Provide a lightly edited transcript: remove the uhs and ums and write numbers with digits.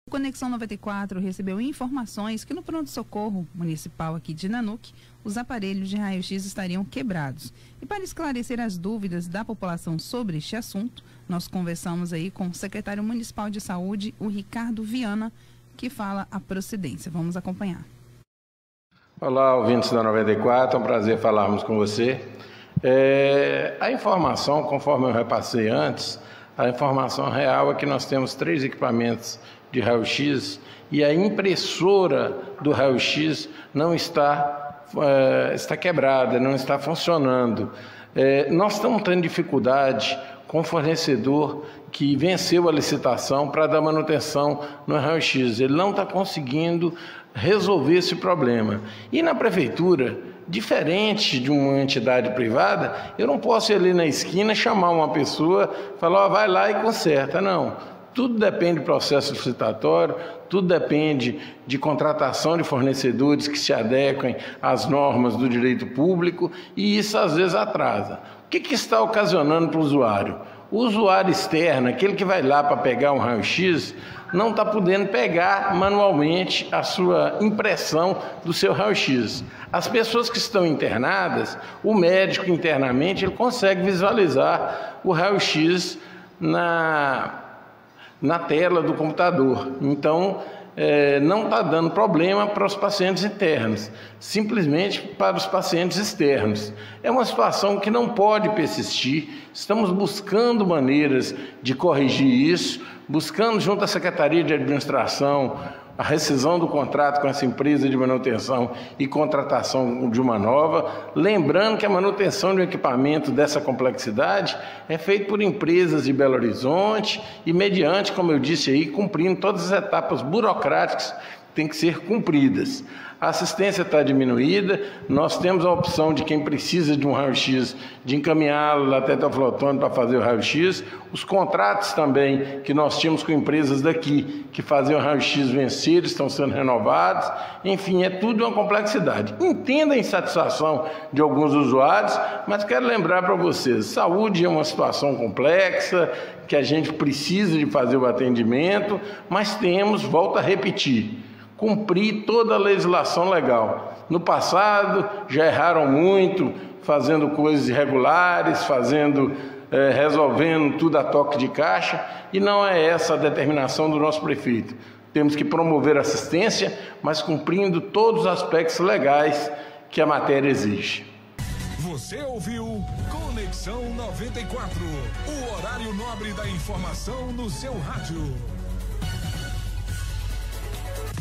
O Conexão 94 recebeu informações que no pronto-socorro municipal aqui de Nanuque, os aparelhos de raio-x estariam quebrados. E para esclarecer as dúvidas da população sobre este assunto, nós conversamos aí com o secretário municipal de saúde, o Ricardo Viana, que fala a procedência. Vamos acompanhar. Olá, ouvintes da 94, é um prazer falarmos com você. A informação, conforme eu repassei antes, a informação real é que nós temos 3 equipamentos de raio-x e a impressora do raio-x não está quebrada, não está funcionando. Nós estamos tendo dificuldade com o fornecedor que venceu a licitação para dar manutenção no raio-x. Ele não está conseguindo resolver esse problema. E na prefeitura, diferente de uma entidade privada, eu não posso ir ali na esquina, chamar uma pessoa, falar, vai lá e conserta. Não. Tudo depende do processo licitatório, tudo depende de contratação de fornecedores que se adequem às normas do direito público, e isso às vezes atrasa. O que está ocasionando para o usuário? O usuário externo, aquele que vai lá para pegar um raio-x, não está podendo pegar manualmente a sua impressão do seu raio-x. As pessoas que estão internadas, o médico internamente, ele consegue visualizar o raio-x na tela do computador. Então, não está dando problema para os pacientes internos, simplesmente para os pacientes externos. É uma situação que não pode persistir. Estamos buscando maneiras de corrigir isso, buscando junto à Secretaria de Administração a rescisão do contrato com essa empresa de manutenção e contratação de uma nova. Lembrando que a manutenção de um equipamento dessa complexidade é feita por empresas de Belo Horizonte e mediante, como eu disse aí, cumprindo todas as etapas burocráticas que têm que ser cumpridas. A assistência está diminuída, nós temos a opção de quem precisa de um raio-x, de encaminhá-lo até Teoflotone para fazer o raio-x. Os contratos também que nós tínhamos com empresas daqui que faziam raio-x vencer estão sendo renovados. Enfim, é tudo uma complexidade. Entenda a insatisfação de alguns usuários, mas quero lembrar para vocês, saúde é uma situação complexa, que a gente precisa de fazer o atendimento, mas temos, volto a repetir, cumprir toda a legislação legal. No passado, já erraram muito, fazendo coisas irregulares, resolvendo tudo a toque de caixa, e não é essa a determinação do nosso prefeito. Temos que promover assistência, mas cumprindo todos os aspectos legais que a matéria exige. Você ouviu Conexão 94, o horário nobre da informação no seu rádio.